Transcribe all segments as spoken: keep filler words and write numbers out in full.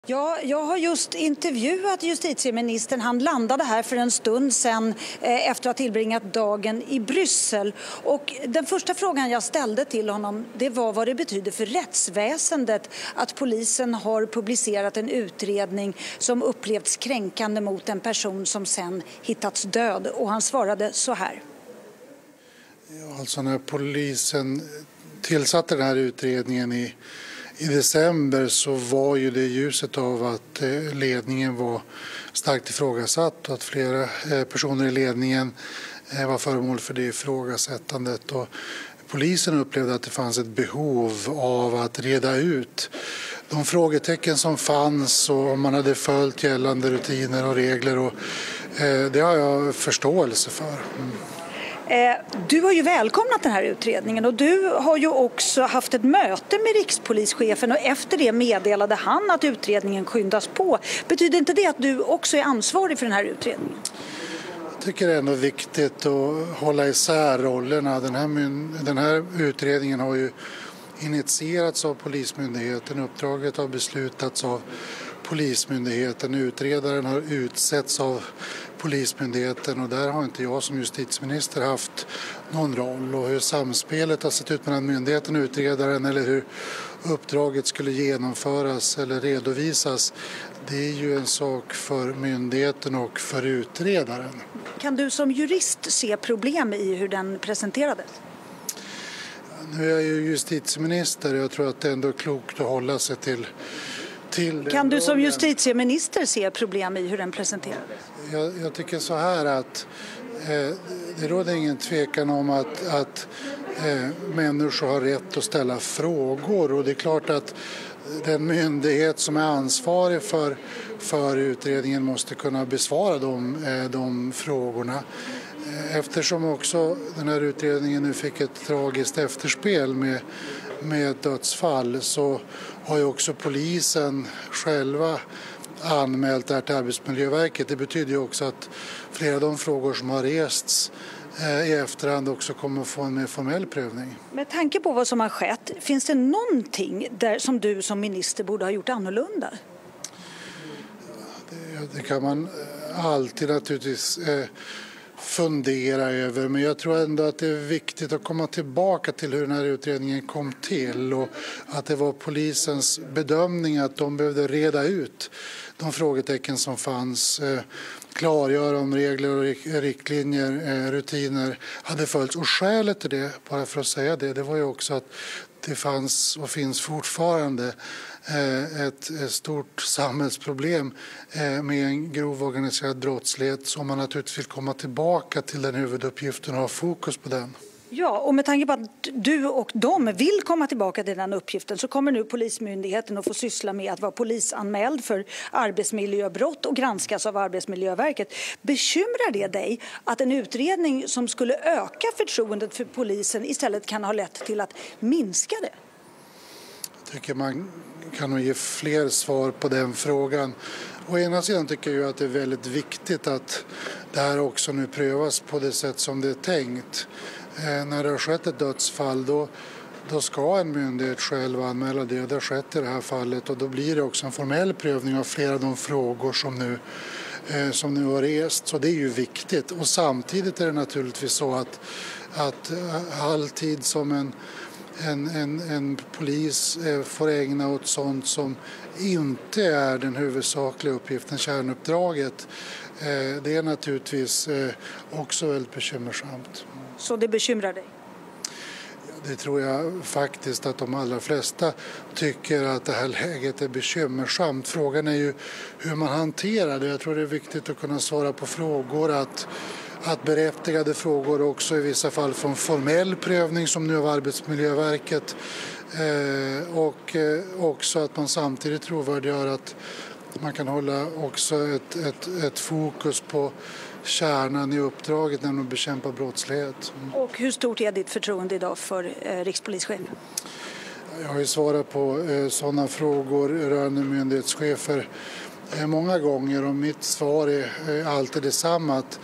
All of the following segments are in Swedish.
Ja, jag har just intervjuat justitieministern. Han landade här för en stund sedan eh, efter att ha tillbringat dagen i Bryssel. Och den första frågan jag ställde till honom, det var vad det betyder för rättsväsendet att polisen har publicerat en utredning som upplevts kränkande mot en person som sen hittats död. Och han svarade så här. Ja, alltså när polisen tillsatte den här utredningen i I december så var ju det ljuset av att ledningen var starkt ifrågasatt och att flera personer i ledningen var föremål för det ifrågasättandet. Och polisen upplevde att det fanns ett behov av att reda ut de frågetecken som fanns och om man hade följt gällande rutiner och regler. Och det har jag förståelse för. Mm. Du har ju välkomnat den här utredningen och du har ju också haft ett möte med rikspolischefen och efter det meddelade han att utredningen skyndas på. Betyder inte det att du också är ansvarig för den här utredningen? Jag tycker det är ändå viktigt att hålla isär rollerna. Den här, den här utredningen har ju initierats av Polismyndigheten. Uppdraget har beslutats av Polismyndigheten. Utredaren har utsetts av Polismyndigheten och där har inte jag som justitieminister haft någon roll. Och hur samspelet har sett ut mellan myndigheten och utredaren eller hur uppdraget skulle genomföras eller redovisas, det är ju en sak för myndigheten och för utredaren. Kan du som jurist se problem i hur den presenterades? Nu är jag ju justitieminister och jag tror att det ändå är klokt att hålla sig till Kan du som justitieminister se problem i hur den presenterades? Jag, jag tycker så här att eh, det råder ingen tvekan om att, att eh, människor har rätt att ställa frågor och det är klart att den myndighet som är ansvarig för, för utredningen måste kunna besvara de, eh, de frågorna. Eftersom också den här utredningen nu fick ett tragiskt efterspel med, med ett dödsfall så har ju också polisen själva anmält det här till Arbetsmiljöverket. Det betyder ju också att flera av de frågor som har rests eh, i efterhand också kommer att få en mer formell prövning. Med tanke på vad som har skett, finns det någonting där som du som minister borde ha gjort annorlunda? Det, det kan man alltid naturligtvis eh, fundera över, men jag tror ändå att det är viktigt att komma tillbaka till hur den här utredningen kom till och att det var polisens bedömning att de behövde reda ut de frågetecken som fanns, klargöra om regler och riktlinjer, rutiner hade följts. Och skälet till det, bara för att säga det, det var ju också att det fanns och finns fortfarande ett stort samhällsproblem med en grov organiserad brottslighet som man naturligtvis vill komma tillbaka till den huvuduppgiften och ha fokus på den. Ja, och med tanke på att du och de vill komma tillbaka till den uppgiften så kommer nu Polismyndigheten att få syssla med att vara polisanmäld för arbetsmiljöbrott och granskas av Arbetsmiljöverket. Bekymrar det dig att en utredning som skulle öka förtroendet för polisen istället kan ha lett till att minska det? Jag tycker man kan nog ge fler svar på den frågan. Å ena sidan tycker jag att det är väldigt viktigt att det här också nu prövas på det sätt som det är tänkt. Eh, när det har skett ett dödsfall då, då ska en myndighet själv anmäla det. Det har skett i det här fallet och då blir det också en formell prövning av flera av de frågor som nu, eh, som nu har rest. Så det är ju viktigt. Och samtidigt är det naturligtvis så att, att all tid som en En, en, en polis eh, får ägna åt sånt som inte är den huvudsakliga uppgiften, kärnuppdraget. Eh, det är naturligtvis eh, också väldigt bekymmersamt. Så det bekymrar dig? Det tror jag faktiskt att de allra flesta tycker att det här läget är bekymmersamt. Frågan är ju hur man hanterar det. Jag tror det är viktigt att kunna svara på frågor att att berättigade frågor också i vissa fall från formell prövning som nu av Arbetsmiljöverket eh, och eh, också att man samtidigt trovärdiggör att man kan hålla också ett, ett, ett fokus på kärnan i uppdraget, nämligen att bekämpa brottslighet. Mm. Och hur stort är ditt förtroende idag för eh, rikspolischefen? Jag har ju svarat på eh, sådana frågor rörande myndighetschefer eh, många gånger och mitt svar är eh, alltid detsamma att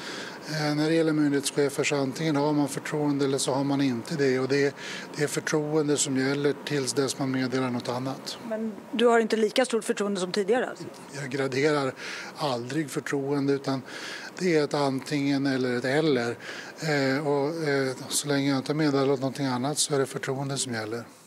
Eh, när det gäller myndighetschefer så antingen har man förtroende eller så har man inte det. Och det, det är förtroende som gäller tills dess man meddelar något annat. Men du har inte lika stort förtroende som tidigare alltså? Jag graderar aldrig förtroende utan det är ett antingen eller ett eller. Eh, och eh, så länge jag inte meddelar någonting annat så är det förtroende som gäller.